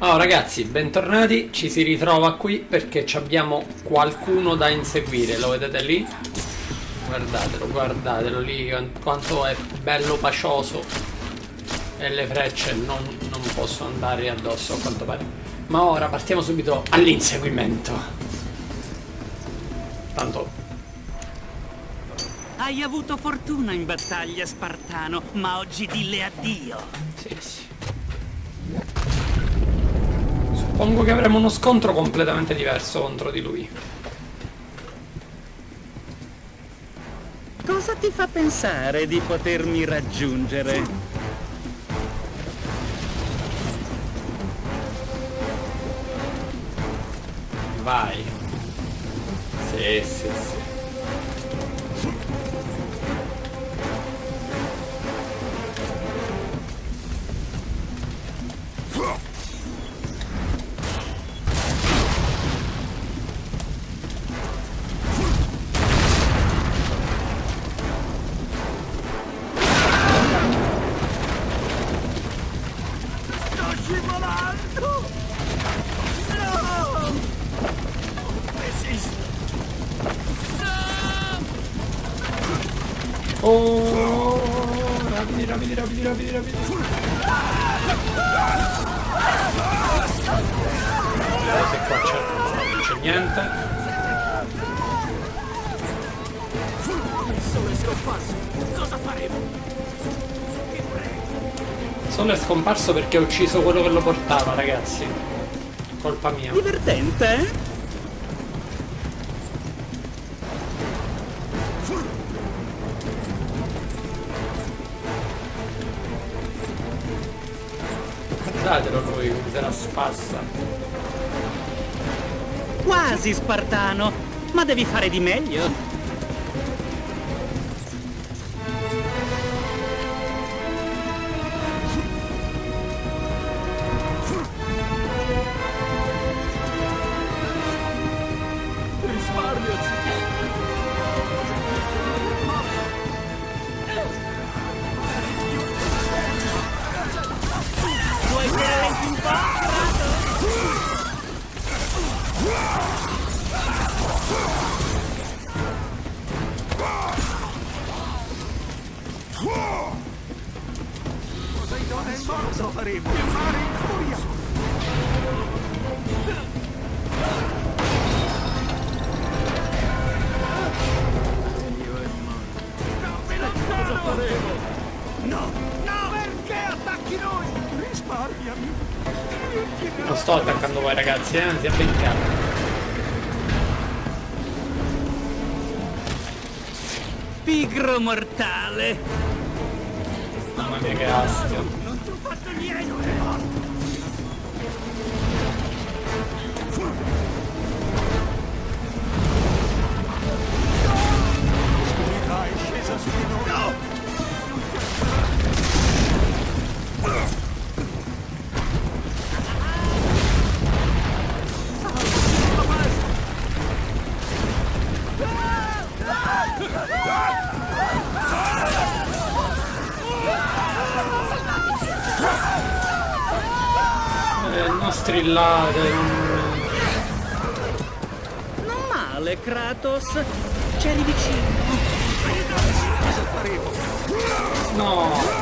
Oh ragazzi, bentornati, ci si ritrova qui perché abbiamo qualcuno da inseguire, lo vedete lì? Guardatelo, guardatelo lì, quanto è bello pacioso. E le frecce non possono andare addosso a quanto pare. Ma ora partiamo subito all'inseguimento. Tanto... Hai avuto fortuna in battaglia, Spartano, ma oggi dille addio. Sì, sì. Suppongo che avremo uno scontro completamente diverso contro di lui. Cosa ti fa pensare di potermi raggiungere? Vai. Sì, sì, sì. Oh, rapidi, rapidi, rapidi, rapidi, rapidi. Vediamo se qua non c'è niente. Il sole è scomparso. Cosa faremo? Il sole è scomparso perché ho ucciso quello che lo portava, ragazzi. Colpa mia. Divertente, eh? Guardatelo lui, se la spassa. Quasi, Spartano, ma devi fare di meglio. Cosa faremo? Il mare in furia! Dio è morto. Cosa faremo? No! No! Perché attacchi noi? Risparmiami! Non sto attaccando voi ragazzi, sia ben chiaro. Pigro mortale! Mamma mia che astio. Non ti ho fatto niente! È morto! L'oscurità è scesa su di noi! No! Non strillate. Non male, Kratos. C'eri vicino. Cosa faremo? No.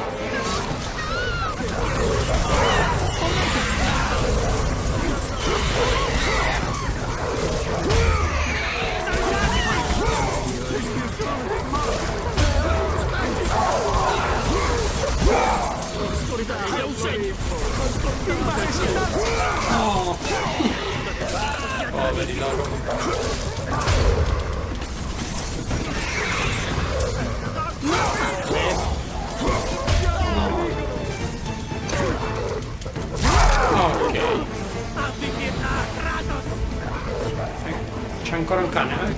No. Poveri loro. Ok. Abbi pietà, Kratos! C'è ancora un cane, eh?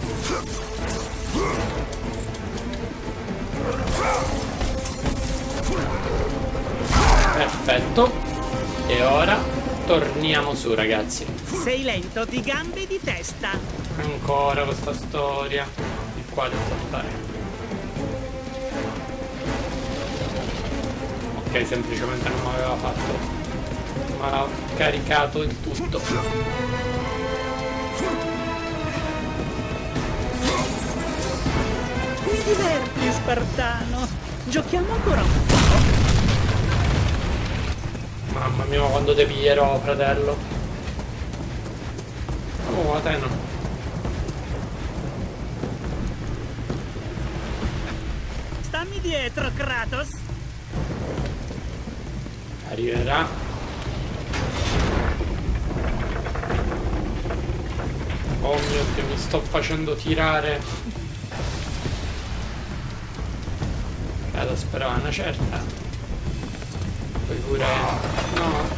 Perfetto. E ora torniamo su, ragazzi. Sei lento di gambe e di testa. Ancora questa storia. Il quale saltare. Ok, semplicemente non mi aveva fatto ha caricato il tutto. Mi diverti, Spartano. Giochiamo ancora un po'. Mamma mia, quando ti piglierò, fratello. Oh, Atena. Stammi dietro, Kratos. Arriverà. Oh mio Dio, mi sto facendo tirare. Vado, speravo una certa. Poi pure... no.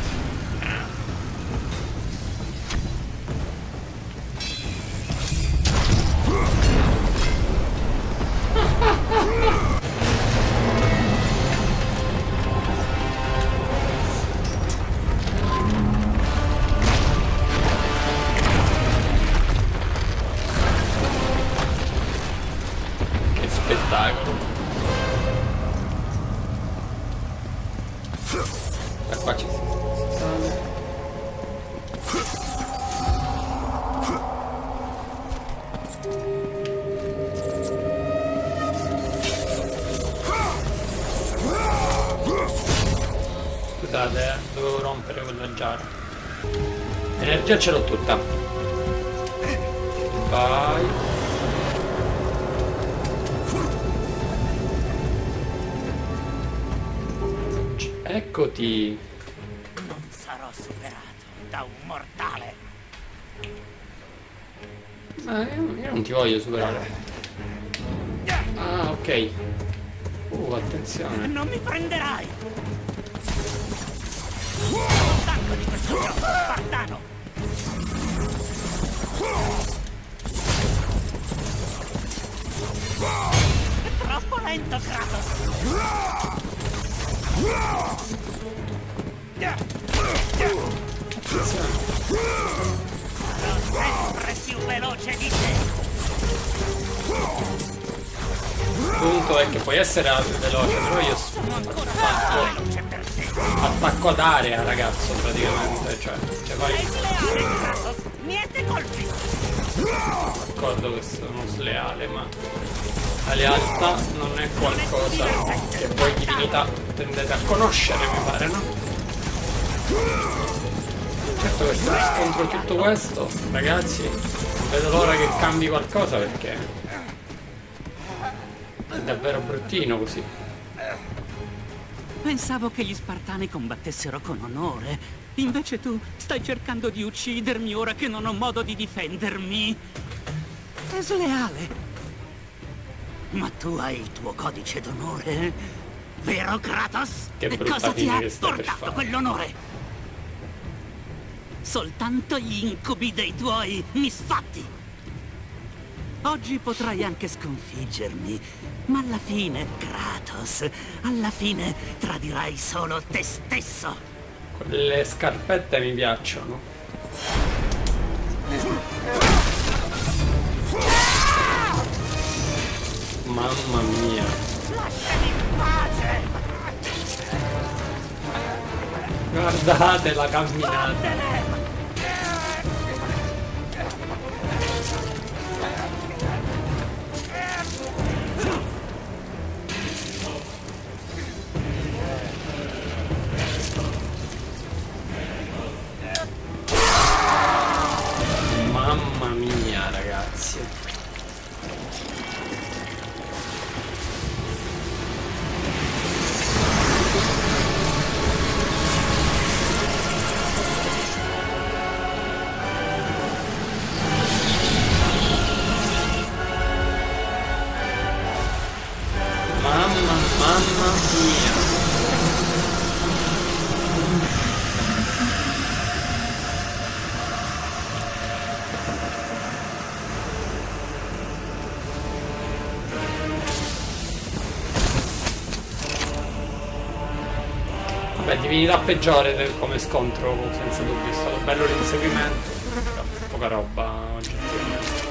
Che spettacolo. E qua ci si sale. Scusate, dovevo rompere quella giara. Energia ce l'ho tutta. Vai. Eccoti. Non sarò superato da un mortale. Ma io non ti voglio superare. Ah, ok. Attenzione. Non mi prenderai. Sono stanco di questo gioco, Spartano. È troppo lento, Kratos. Sarò sempre più veloce di te. Il punto è che puoi essere veloce, però io Sono ancora troppo veloce per te. attacco ad area, ragazzo, praticamente. Cioè vai. Sei sleale, Kratos. Niente colpi. D'accordo che sono sleale, ma la lealtà non è qualcosa che voi divinità tendete a conoscere, mi pare, no? Certo che se riscontro tutto questo, ragazzi, non vedo l'ora che cambi qualcosa perché è davvero bruttino così. Pensavo che gli Spartani combattessero con onore. Invece tu stai cercando di uccidermi ora che non ho modo di difendermi. È sleale. Ma tu hai il tuo codice d'onore, vero Kratos? Che E brutta cosa ti fine ha che stai per portato fare. quell'onore? Soltanto gli incubi dei tuoi misfatti. Oggi potrai anche sconfiggermi, ma alla fine, Kratos, alla fine tradirai solo te stesso. Quelle scarpette mi piacciono. Mamma mia. Lasciami in pace! Guardate la camminata. Vattene! Mamma mia, ragazzi. Mamma mia. Beh, divinità peggiore come scontro, senza dubbio, è stato bello l'inseguimento, però poca roba oggettivamente.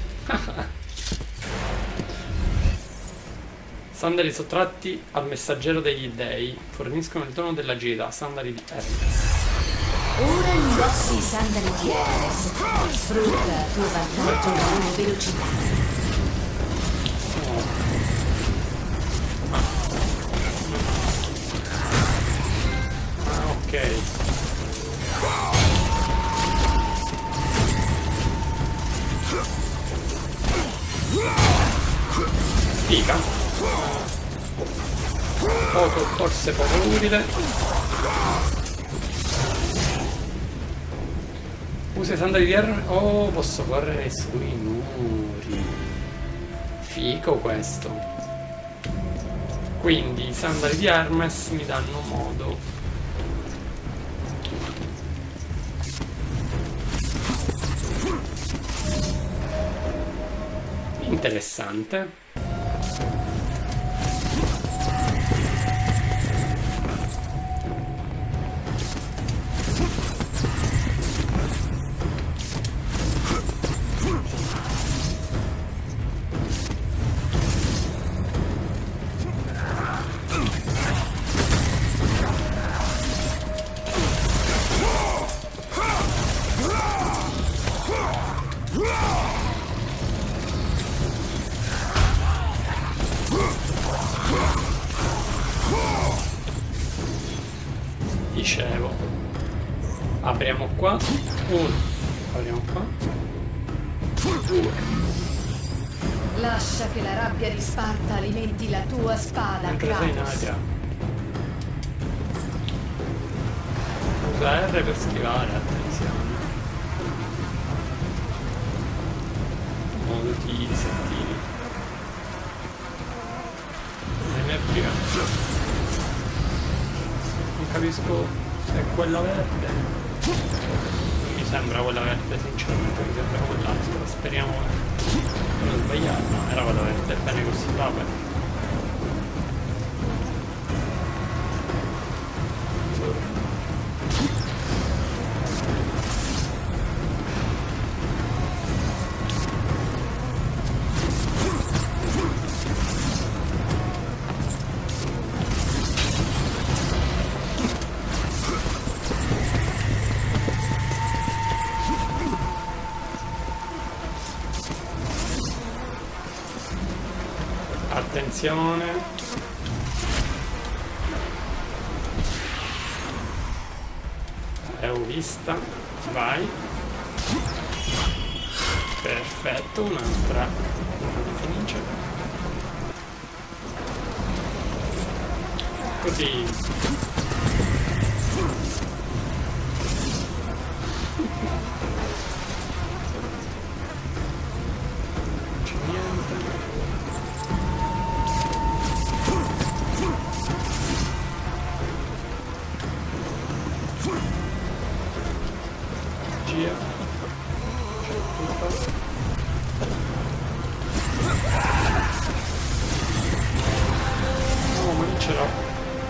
Sandali sottratti al messaggero degli dei forniscono il dono dell'agilità, sandali di Hermes. Ora indossi i sandali di Hermes. Sfrutta a tuo vantaggio la loro velocità. Ok. Figa. Poco, forse poco utile. Usa i sandali di Hermes. Oh, posso correre sui muri. Figo questo. Quindi i sandali di Hermes mi danno modo. Interessante. Dicevo, apriamo qua, uno, apriamo qua, due. Lascia che la rabbia di Sparta alimenti la tua spada, Mentre sei in Kratos. aria. Usa R per schivare, attenzione. Molti sentiri. Energia. Non capisco se è quella verde. Mi sembra quella verde, sinceramente mi sembra quell'altra. Speriamo di non sbagliare. No, era quella verde, bene così, vabbè. Attenzione. Ho vista. Vai. Perfetto, un'altra. Finisce. Così. No, ma non ce l'ho.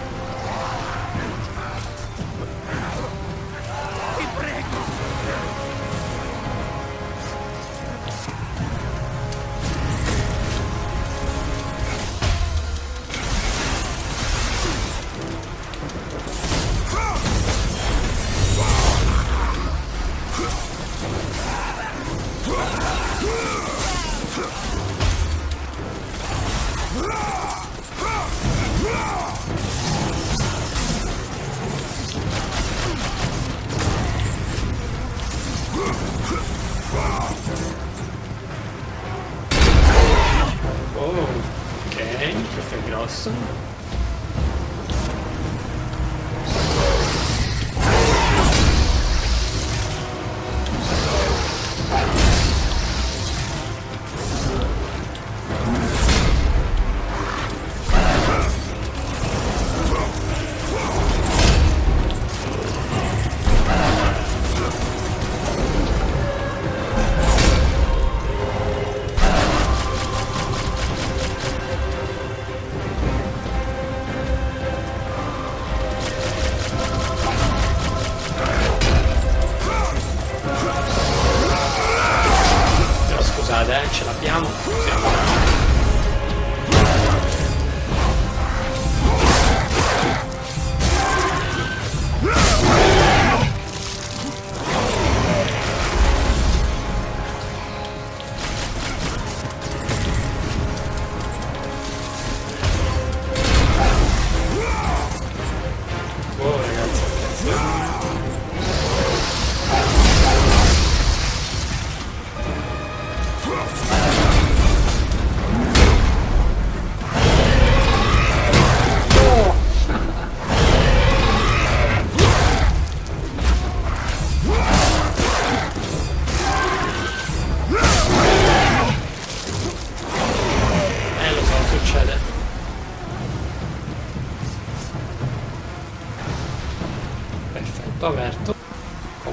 Questo è grosso. Ce l'abbiamo,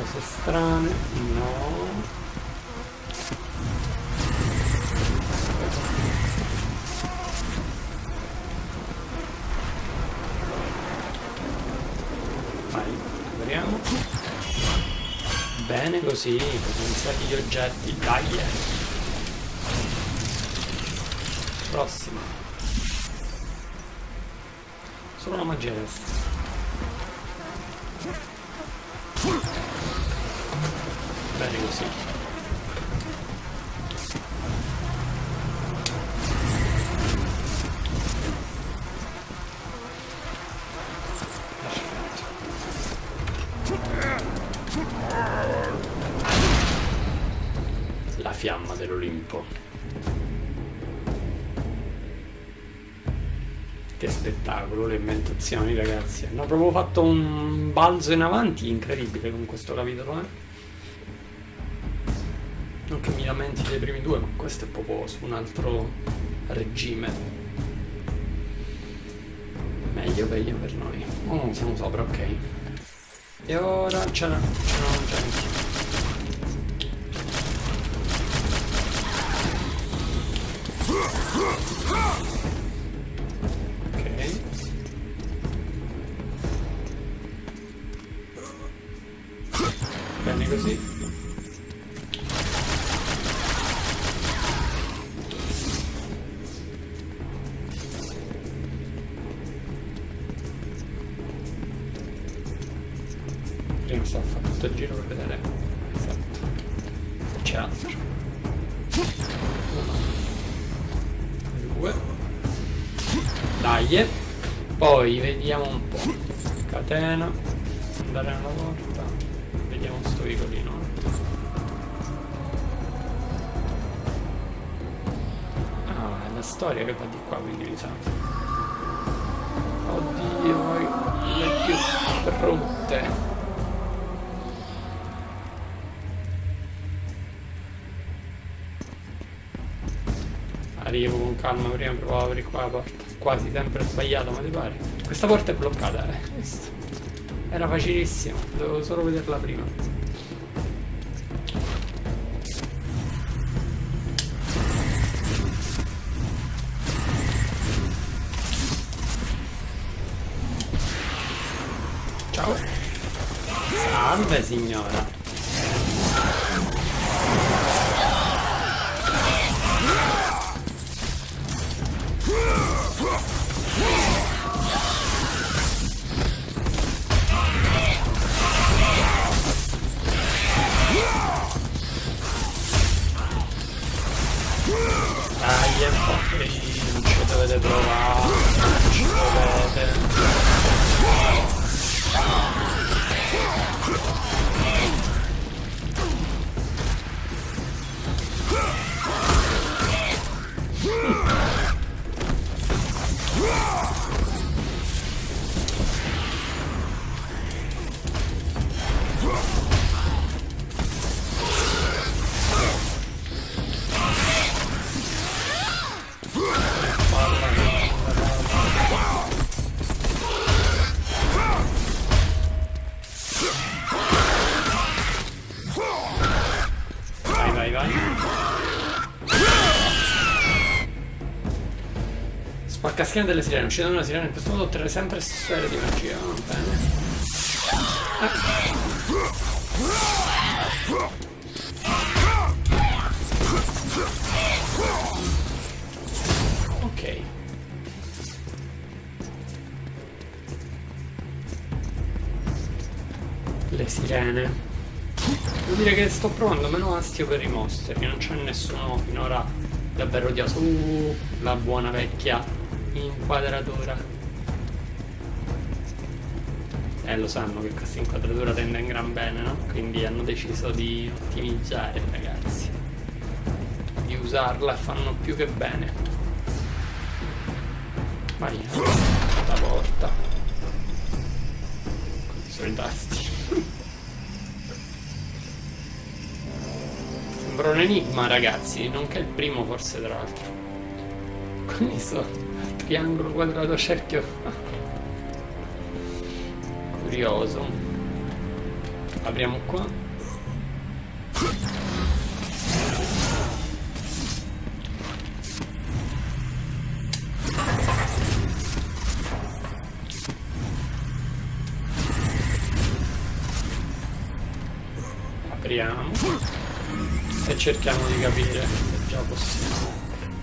Cose strane, no. Vai, vediamo. Bene così, potenziati gli oggetti, dai! Prossima. Solo la magia resta. Bene così. La fiamma dell'Olimpo. Che spettacolo, le inventazioni, ragazzi. Hanno proprio fatto un balzo in avanti incredibile con questo capitolo, eh. Non che mi lamenti dei primi due, ma questo è proprio su un altro regime. Meglio per noi. Oh, siamo sopra, ok. E ora c'erano gente. Ok. Bene così. Prima sto a fare tutto il giro per vedere. Esatto. Se c'è altro. 1, 2. Dai. Poi vediamo un po'. Catena. Andare nella porta. Vediamo sto vicolino. Ah, è la storia che va di qua, quindi mi sa. Oddio, poi le più brutte. Arrivo con calma, prima provavo a aprire qua la porta. Quasi sempre sbagliato, ma ti pare? Questa porta è bloccata, Era facilissimo, dovevo solo vederla prima. Ciao. Salve signora. Dai, è un po' che non ci dovete provare, non ci dovete. Spaccaschene delle sirene. Uccidendo una sirena in questo modo otterrete sempre sfere di magia. Va bene. Ok. Le sirene. Devo dire che sto provando meno astio per i mostri. Non c'è nessuno finora davvero odioso. La buona vecchia inquadratura. Lo sanno che questa inquadratura tende in gran bene, no? Quindi hanno deciso di ottimizzare, ragazzi. Di usarla e fanno più che bene. Vai, la porta. Sono i tasti. Sembra un enigma, ragazzi, nonché il primo forse, tra l'altro. Con questo triangolo, quadrato, cerchio. Curioso. Apriamo qua. Apriamo e cerchiamo di capire se già possiamo.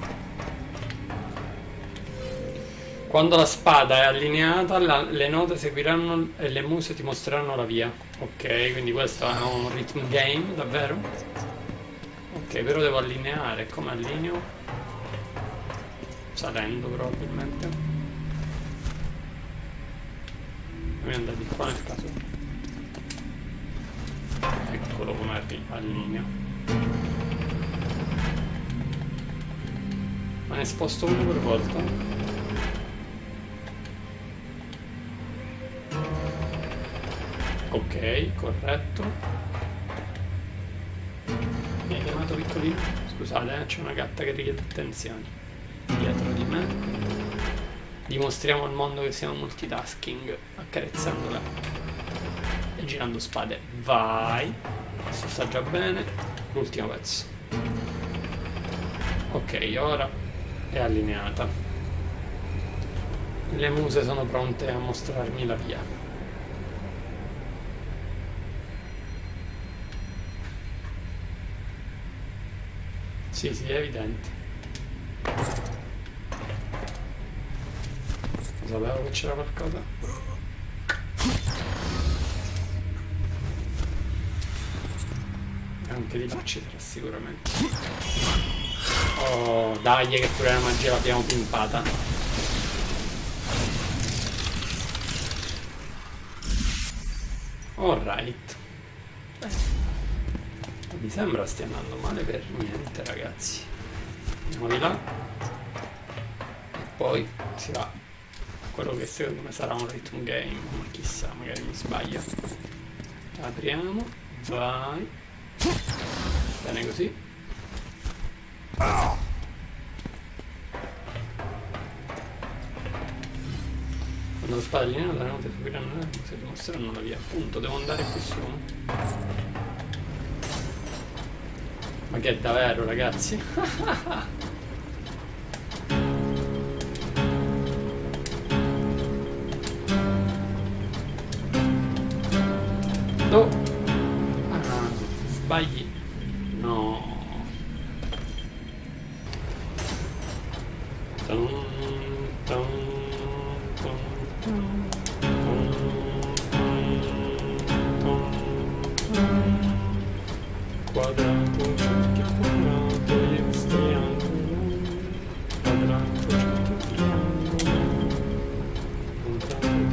Quando la spada è allineata, le note seguiranno e le muse ti mostreranno la via. Ok, quindi questo è un rhythm game, davvero? Ok, però devo allineare. Come allineo? Salendo probabilmente. Fammi andare di qua nel caso. Eccolo come allineo. Ma ne sposto uno per volta. Ok, corretto. Mi hai chiamato piccolino? Scusate, c'è una gatta che richiede attenzione. Dietro di me. Dimostriamo al mondo che siamo multitasking, accarezzandola e girando spade. Vai. Questo sta già bene. L'ultimo pezzo. Ok, ora è allineata. Le muse sono pronte a mostrarmi la via. Sì, è evidente. Sapevo che c'era qualcosa. Anche di là ci sarà sicuramente. Oh, dai, che pure la magia l'abbiamo pimpata. Alright. Mi sembra stia andando male per niente, ragazzi. Andiamo di là. E poi si va a quello che secondo me sarà un rhythm game. Ma chissà, magari mi sbaglio. Apriamo. Vai. Bene così. Quando la spada allineata, le note seguiranno se dimostreranno la via. Appunto, devo andare qui su. Ma che è davvero, ragazzi? No! Ah, sbagli. No. Quadrato, cerchio, quadrato, x, triangolo, quadrato, cerchio, triangolo, quadrato,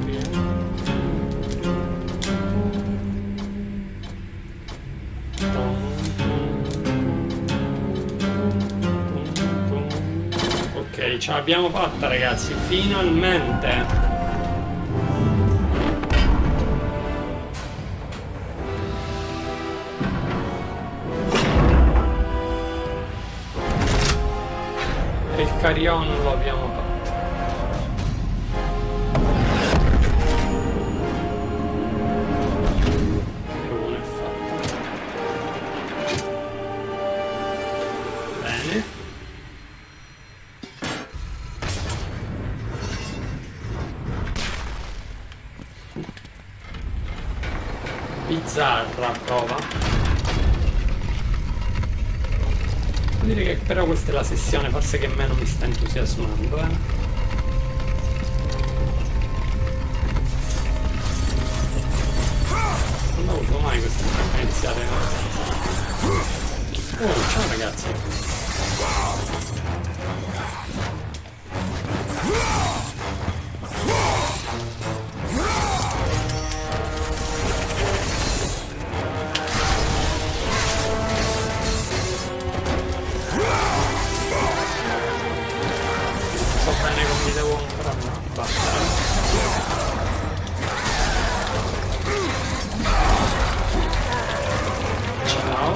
triangolo. Ok, ce l'abbiamo fatta, ragazzi, finalmente! Il Carillon lo abbiamo fatto. Non è fatto. Bene. Bizzarra prova. Devo dire che però questa è la sessione forse che meno mi sta entusiasmando, Non ho avuto mai questa iniziale. Oh, ciao ragazzi. Devo ancora abbassare. Ciao.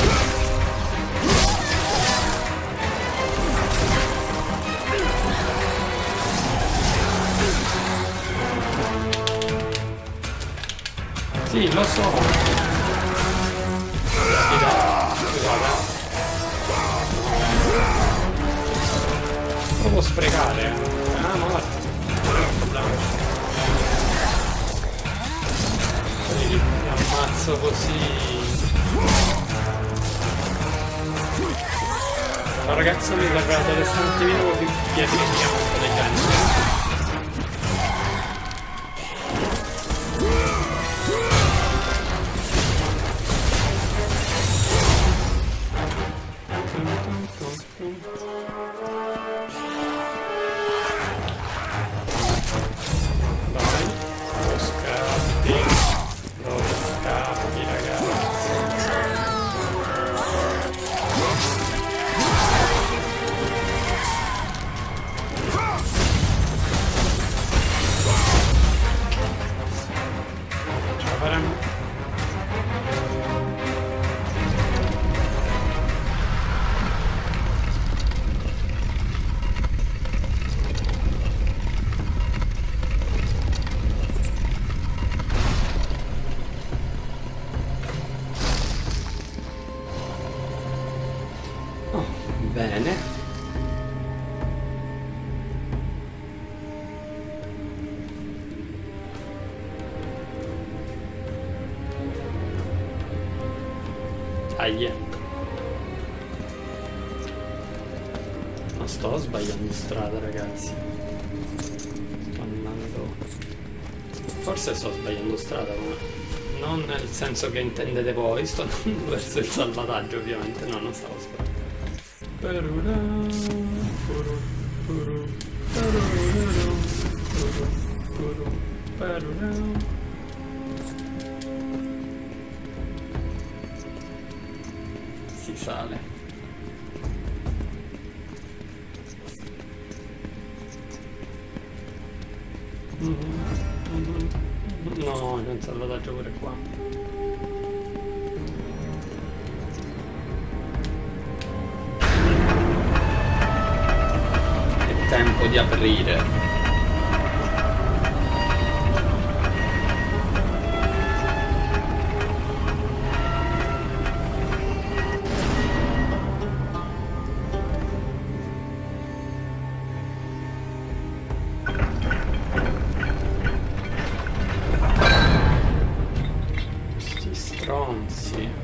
Sì, lo so. ragazzo così... Un ragazzo mi verrà ad essere un attimino così piedi che chiamo intelligente. Bene. Dai. Non sto sbagliando strada, ragazzi. Sto andando... Forse sto sbagliando strada, ma non nel senso che intendete voi. Sto andando verso il salvataggio, ovviamente. No, non stavo sbagliando. Si sale. No, c'è un salvataggio pure qua. Tempo di aprire. Sti stronzi.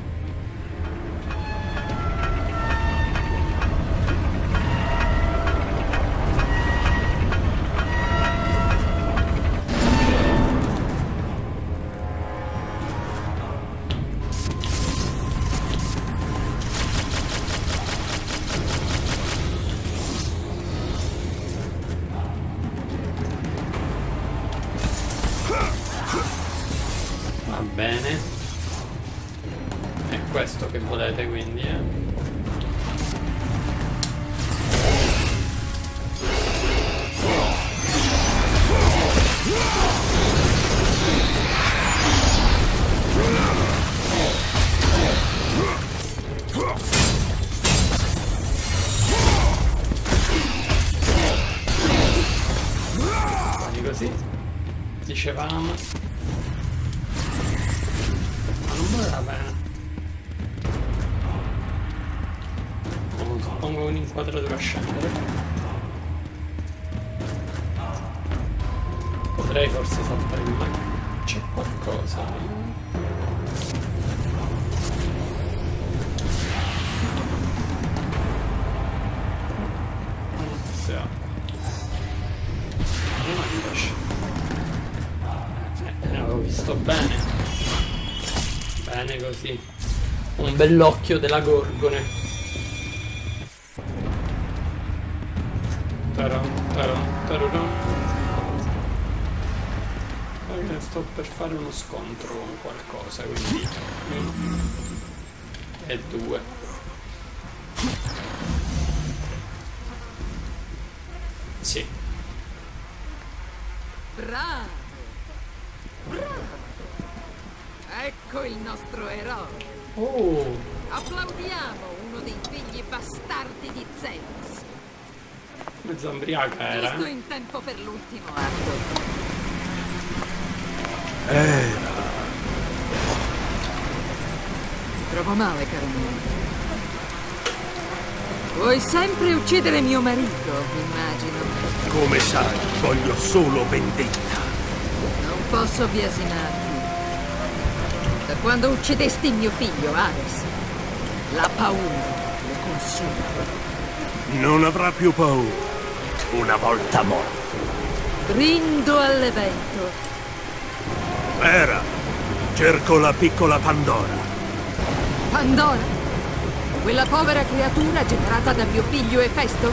Va bene, è questo che volete, quindi così dicevamo. Va bene. Suppongo un'inquadratura a scendere. Potrei forse saltare in macchina. C'è qualcosa. Se ha. No, invece. L'avevo visto bene. Bene così. Un bell'occhio della Gorgone. Sto per fare uno scontro con qualcosa, quindi 1 e 2. Sì. Bravo! Bravo! Ecco il nostro eroe. Oh! Applaudiamo uno dei figli bastardi di Zeus. Mezzo embriaca era. Giusto in tempo per l'ultimo atto. Mi trovo male, caro mio. Vuoi sempre uccidere mio marito, immagino. Come sai, voglio solo vendetta. Non posso biasinarti. Da quando uccidesti mio figlio, Ares, la paura lo consuma. Non avrà più paura. Una volta morto. Rindo all'evento. Era. Cerco la piccola Pandora. Pandora, quella povera creatura generata da mio figlio Efesto?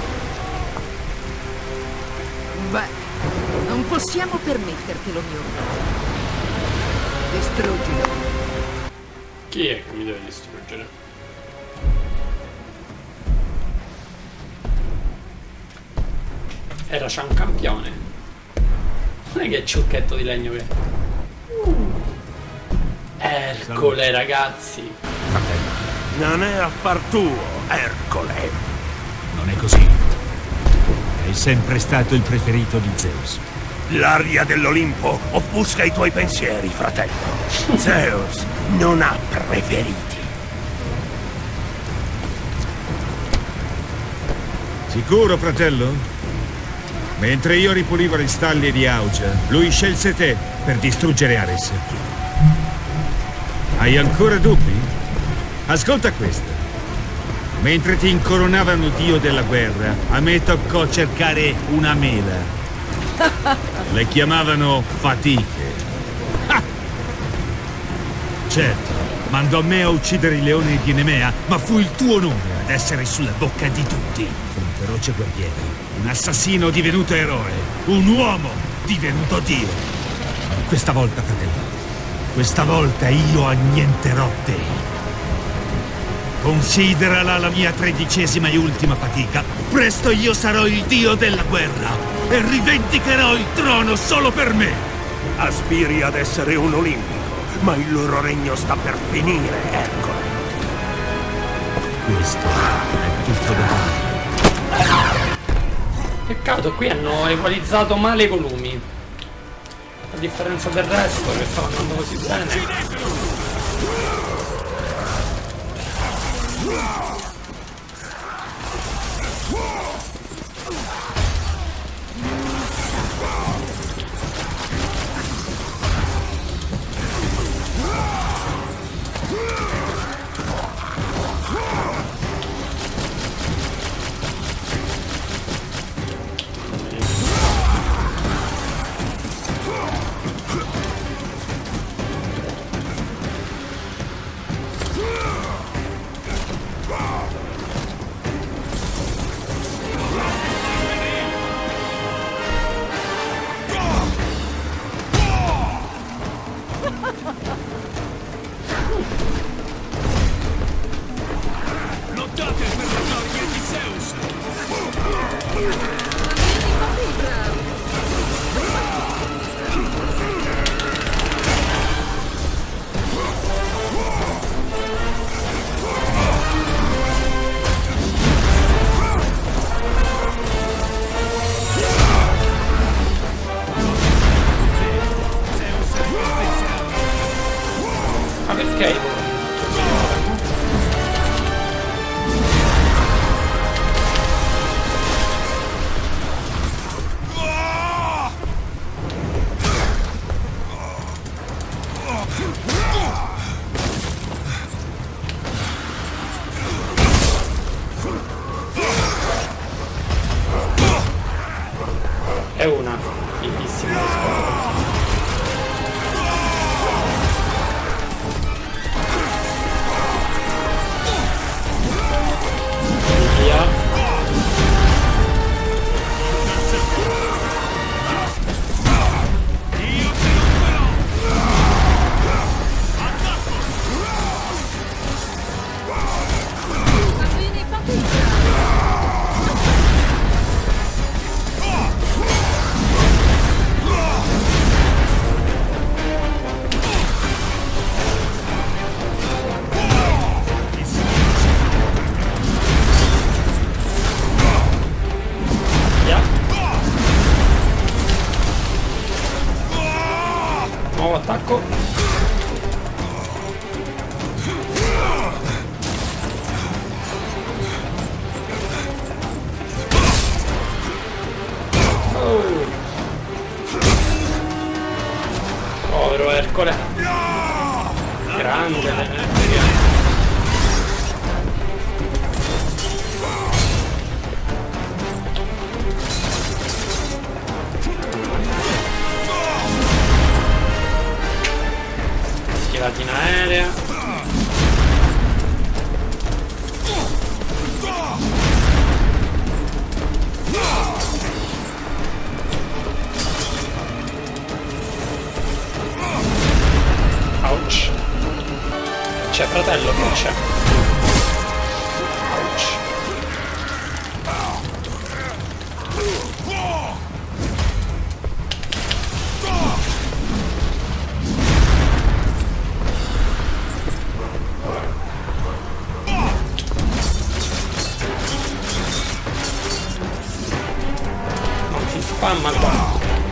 Beh, non possiamo permettertelo, mio re. Distruggilo. Chi è che mi deve distruggere? C'è un campione. Non è che è ciucchetto di legno che... Ercole, ragazzi. Non è affar tuo, Ercole. Non è così. È sempre stato il preferito di Zeus. L'aria dell'Olimpo offusca i tuoi pensieri, fratello. Zeus non ha preferiti. Sicuro, fratello? Mentre io ripulivo le staglie di Augia, lui scelse te per distruggere Ares. Hai ancora dubbi? Ascolta questa. Mentre ti incoronavano dio della guerra, a me toccò cercare una mela. Le chiamavano fatiche. Ah! Certo, mandò me a uccidere il leone di Nemea, ma fu il tuo nome ad essere sulla bocca di tutti. Un feroce guerriero, un assassino divenuto eroe, un uomo divenuto dio. Questa volta, fratello, questa volta io annienterò te. Considerala la mia 13ª e ultima fatica. Presto io sarò il dio della guerra e rivendicherò il trono solo per me. Aspiri ad essere un olimpico, ma il loro regno sta per finire, Ercole. Questo è tutto da fare. Peccato, qui hanno equalizzato male i volumi. A differenza del resto che stava andando così bene. È una fighissima squadra. Via. Nuovo attacco. Oh. Povero Ercole. Grande. dell'elettrica. Schivatina aerea. Ouch. C'è fratello, che c'è? Ouch. Non si spamma qua.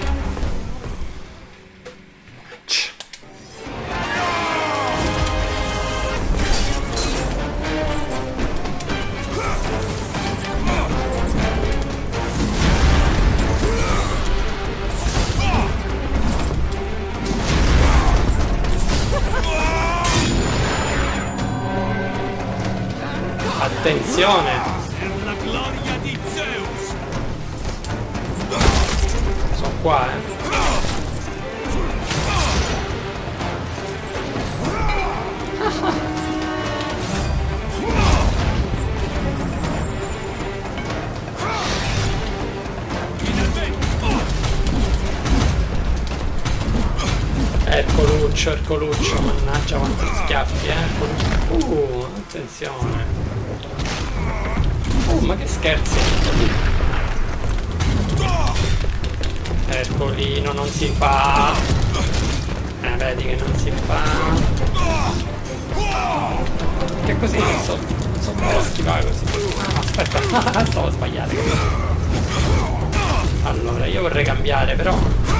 Attenzione! Per la gloria di Zeus! Sono qua, eh! Ercoluccio, mannaggia quanti schiaffi, attenzione. Ma che scherzi! Ercolino, non si fa! Vedi che non si fa! Che così non so come schivare così. Ah, aspetta, stavo sbagliando. Allora, io vorrei cambiare, però.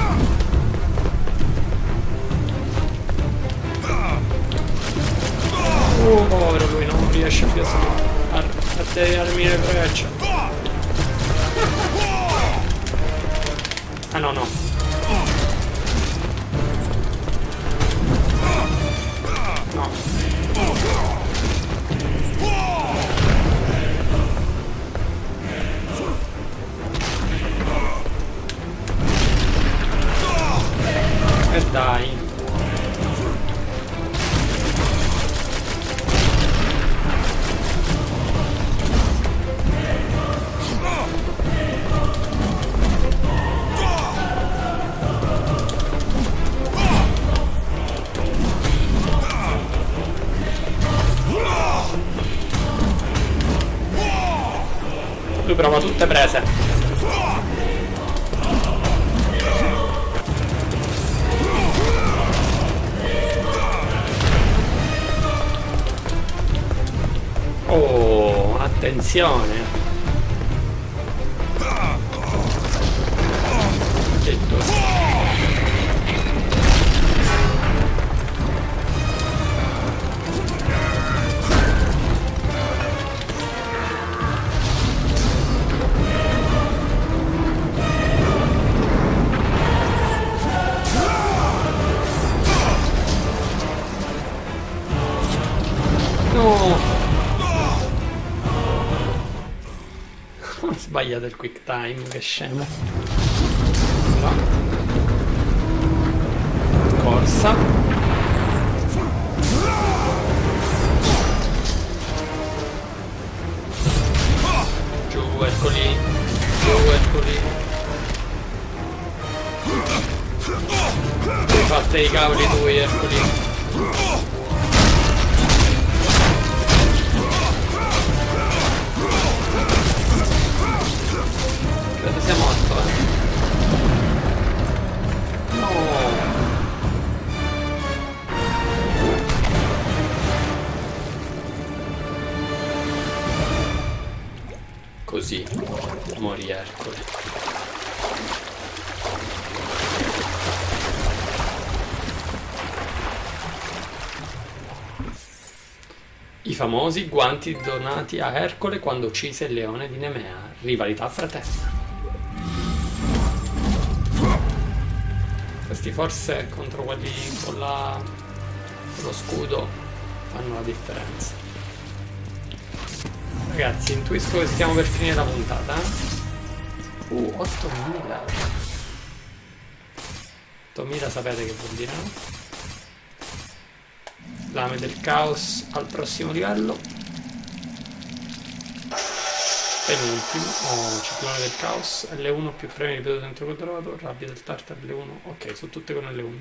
Povero lui, non riesce più a tagliarmi le frecce. Ah no. No. E dai. Lui prova tutte prese. Oh, attenzione. Ho sbagliato il quick time, che scemo. No. Corsa. Giù, eccoli. Fatte i cavoli tuoi, eccoli. Credo sia morto, No. Così morì Ercole. I famosi guanti donati a Ercole quando uccise il leone di Nemea. Rivalità fraterna. Questi forse contro quelli con lo scudo fanno la differenza. Ragazzi, intuisco che stiamo per finire la puntata. 8000. 8000 sapete che vuol dire, no? Lame del caos al prossimo livello. Penultimo. Oh, ciclone del caos. L1 più premi ripetuto dentro quadrato. Rabbia del tartar L1. Ok, sono tutte con L1.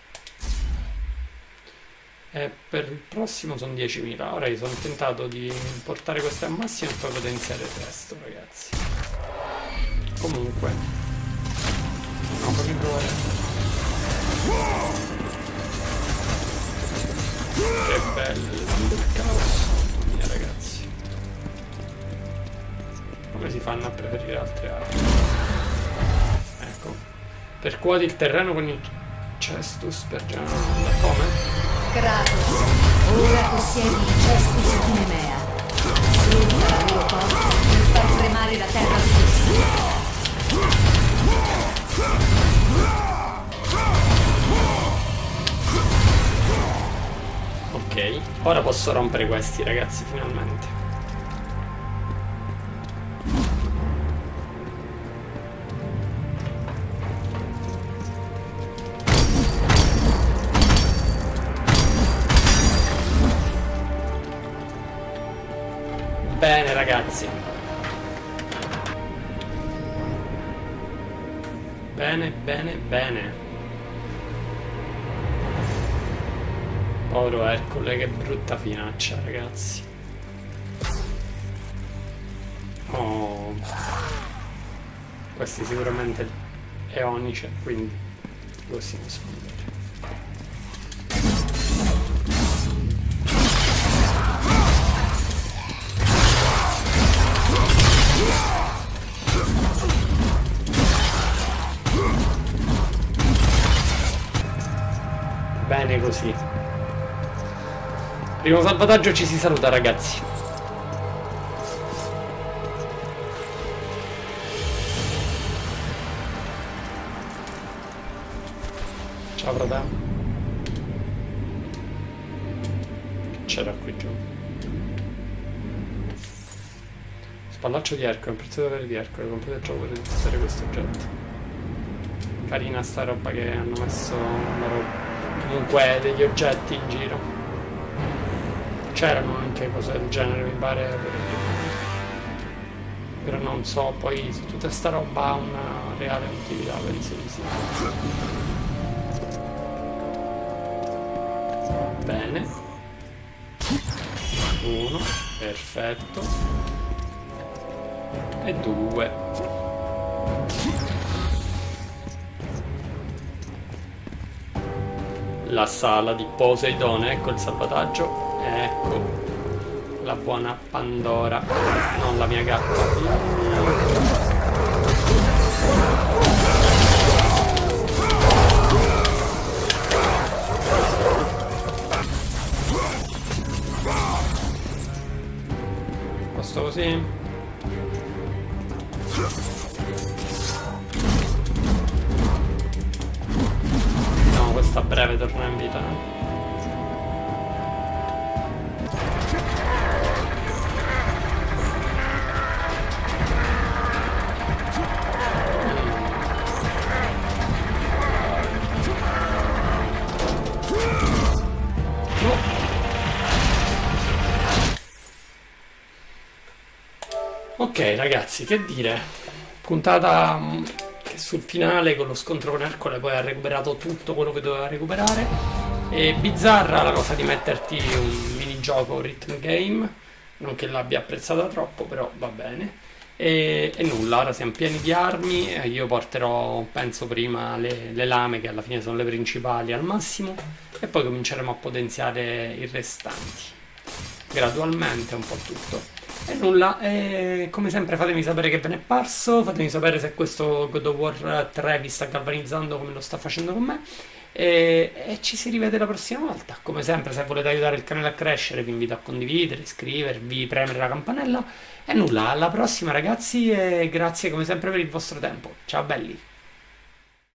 E per il prossimo sono 10.000. Ora io sono tentato di portare questo al massimo e poi potenziare il resto, ragazzi. Comunque. No, fammi provare. Che bello il caos. Mia, ragazzi. Come si fanno a preferire altre armi? Ecco. Percuoti il terreno con il cestus per generare. Come? Kratos, ora possiedi i Cestus di Nemea. Sfrutta la loro forza per far tremare la terra stessa. Ok, ora posso rompere questi, ragazzi, finalmente. Bene, ragazzi. Bene, bene, bene. Povero Ercole, che brutta finaccia, ragazzi. Oh. Questi sicuramente eonice, quindi lo possiamo spingere. Bene così. Primo salvataggio, ci si saluta, ragazzi. Ciao fratello. Che c'era qui giù? Spallaccio di Ercole, prezioso avere di Ercole, completo il gioco per utilizzare questo oggetto. Carina sta roba che hanno messo comunque degli oggetti in giro. C'erano anche cose del genere, mi pare, però non so poi se tutta sta roba ha una reale utilità, penso di sì. Bene. 1, perfetto. E 2. La sala di Poseidone, ecco il salvataggio. Ecco la buona Pandora, non la mia gatta. Posto così. No, questa a breve torna in vita. Ok ragazzi, che dire, puntata che sul finale con lo scontro con Ercole poi ha recuperato tutto quello che doveva recuperare. E bizzarra la cosa di metterti un minigioco rhythm game, non che l'abbia apprezzata troppo, però va bene. E nulla, ora siamo pieni di armi, io porterò penso prima le lame, che alla fine sono le principali, al massimo, e poi cominceremo a potenziare i restanti gradualmente, un po' tutto. E nulla, come sempre fatemi sapere che ve ne è parso, fatemi sapere se questo God of War 3 vi sta galvanizzando come lo sta facendo con me, e ci si rivede la prossima volta. Come sempre, se volete aiutare il canale a crescere vi invito a condividere, iscrivervi, premere la campanella, e nulla, alla prossima ragazzi, e grazie come sempre per il vostro tempo. Ciao belli!